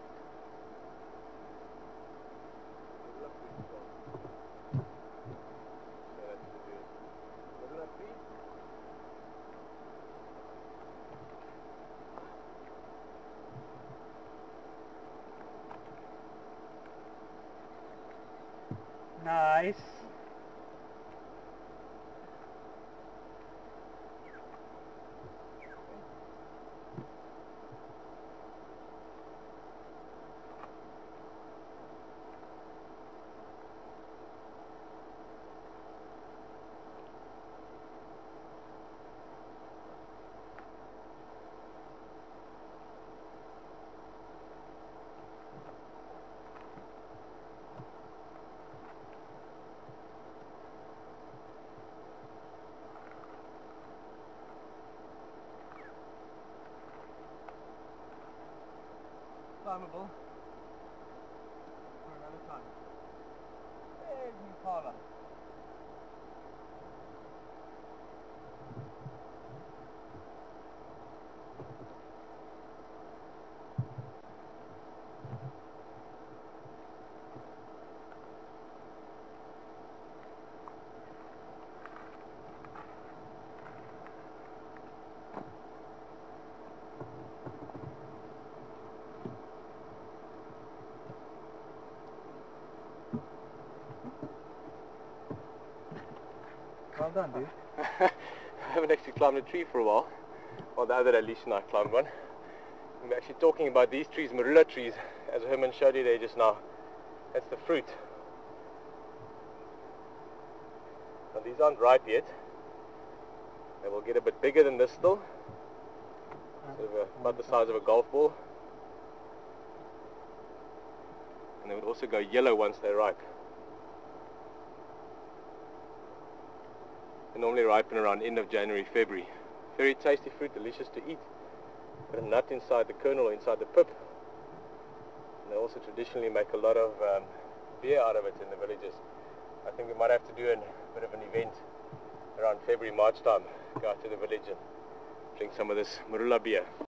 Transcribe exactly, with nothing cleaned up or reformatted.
Nice. Climbable for another time. There's Impala. Well done, dude. I haven't actually climbed a tree for a while. Well, the other Alicia and I climbed one. We're actually talking about these trees, marula trees, as Herman showed you there just now. That's the fruit. Now these aren't ripe yet. They will get a bit bigger than this still. Sort of a, about the size of a golf ball. And they would also go yellow once they're ripe. They normally ripen around end of January, February. Very tasty fruit, delicious to eat. Got a nut inside the kernel or inside the pip. And they also traditionally make a lot of um, beer out of it in the villages. I think we might have to do a bit of an event around February, March time. Go out to the village and drink some of this marula beer.